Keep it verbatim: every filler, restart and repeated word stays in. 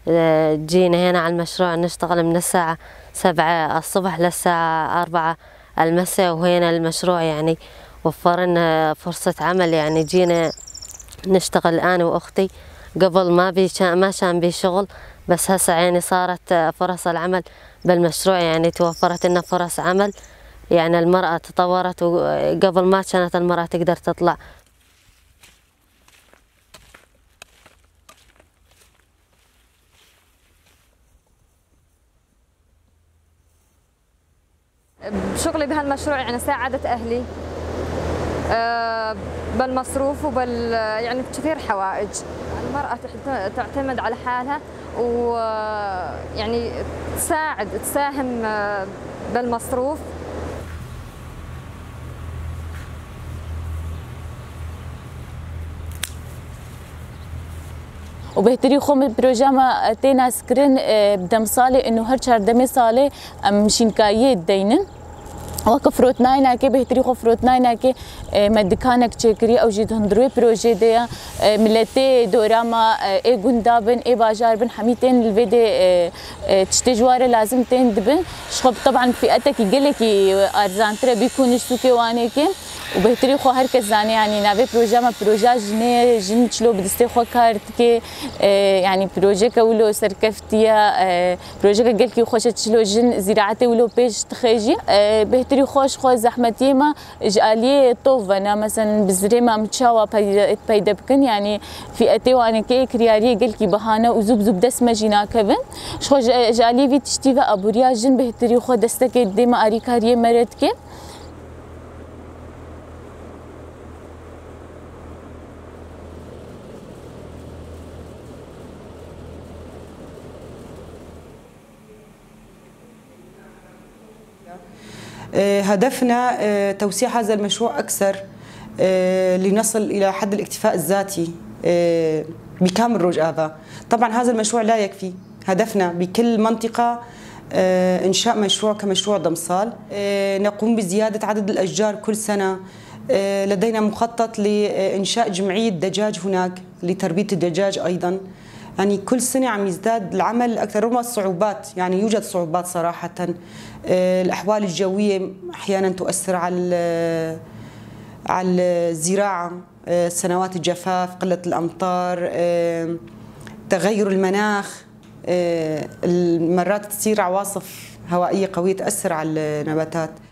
جينا هنا على المشروع نشتغل من الساعة سبعة الصبح للساعة أربعة المساء، وهنا المشروع يعني وفر لنا فرصة عمل. يعني جينا نشتغل أنا وأختي، قبل ما بي ما كان بي شغل، بس هسه يعني صارت فرص العمل بالمشروع، يعني توفرت لنا فرص عمل. يعني المرأة تطورت، وقبل ما كانت المرأة تقدر تطلع. بشغلي بهالمشروع يعني ساعدت أهلي بالمصروف وبال يعني بكثير حوائج. المرأة تعتمد على حالها ويعني تساعد تساهم بالمصروف. وبهتري خوم بروجاما تينا سكرين بدم صالي انه هر چهار دمي صالي مشين كاية دينن وكفروت ناينا كي بهتري خفروت ناينا كي مدكانك تشكري او جيد هندروي بروجي ديا ملتي دوراما اي غوندابن اي باجار بن حميتين الفيدي تشتجوار لازم تين دبن شخب طبعا فئتك يقلكي ارزانترا بيكون سوكي وانيكي وبهتري خو هر کس زاني يعني نافي بروجا ما بروجا جني جن چلو بدستي خو كارت كي يعني بروجا كولو سركفتيا بروجا قالكي خوش چلو جن زراعتي ولو بيش تخيجي بهتري خوش خو زحمتي ما جالي طوف انا مثلا بزريما متشاوا بايدا بكن يعني فئتي وانا كي كرياري قالكي بهانه وزوب زوب دس ماجينا كفن شخو جالي في تشتيفا ابوريا جن بهتري خو دستك ديما اريكاريه مرتكي هدفنا توسيع هذا المشروع أكثر لنصل إلى حد الاكتفاء الذاتي بكامل روجافا. طبعا هذا المشروع لا يكفي، هدفنا بكل منطقة إنشاء مشروع كمشروع ضمصال. نقوم بزيادة عدد الأشجار كل سنة. لدينا مخطط لإنشاء جمعية دجاج هناك لتربية الدجاج أيضا. يعني كل سنة عم يزداد العمل أكثر رغم الصعوبات، يعني يوجد صعوبات صراحة. الأحوال الجوية أحيانا تؤثر على على الزراعة، سنوات الجفاف، قلة الأمطار، تغير المناخ، مرات تصير عواصف هوائية قوية تأثر على النباتات.